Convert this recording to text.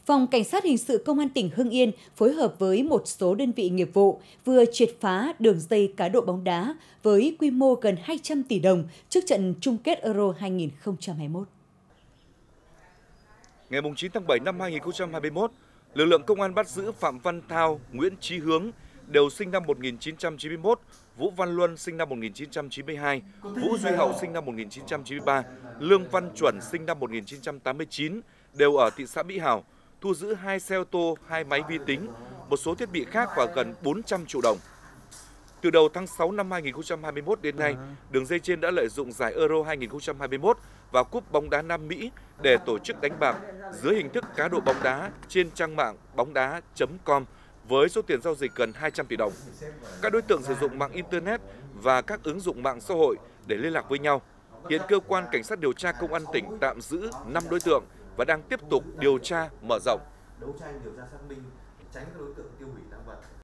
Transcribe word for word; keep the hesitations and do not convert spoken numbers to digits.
Phòng Cảnh sát Hình sự Công an tỉnh Hưng Yên phối hợp với một số đơn vị nghiệp vụ vừa triệt phá đường dây cá độ bóng đá với quy mô gần hai trăm tỷ đồng trước trận chung kết Euro hai nghìn không trăm hai mươi mốt. Ngày chín tháng bảy năm hai nghìn không trăm hai mươi mốt, lực lượng công an bắt giữ Phạm Văn Thao, Nguyễn Chí Hướng, đều sinh năm một nghìn chín trăm chín mươi mốt, Vũ Văn Luân sinh năm một nghìn chín trăm chín mươi hai, Vũ Duy Hậu sinh năm một nghìn chín trăm chín mươi ba, Lương Văn Chuẩn sinh năm một nghìn chín trăm tám mươi chín, đều ở thị xã Mỹ Hào, thu giữ hai xe ô tô, hai máy vi tính, một số thiết bị khác và gần bốn trăm triệu đồng. Từ đầu tháng sáu năm hai nghìn không trăm hai mươi mốt đến nay, đường dây trên đã lợi dụng giải Euro hai nghìn không trăm hai mươi mốt và Cúp bóng đá Nam Mỹ để tổ chức đánh bạc dưới hình thức cá độ bóng đá trên trang mạng bóng đá chấm com với số tiền giao dịch gần hai trăm tỷ đồng. Các đối tượng sử dụng mạng Internet và các ứng dụng mạng xã hội để liên lạc với nhau. Hiện cơ quan cảnh sát điều tra công an tỉnh tạm giữ năm đối tượng và đang tiếp tục điều tra mở rộng.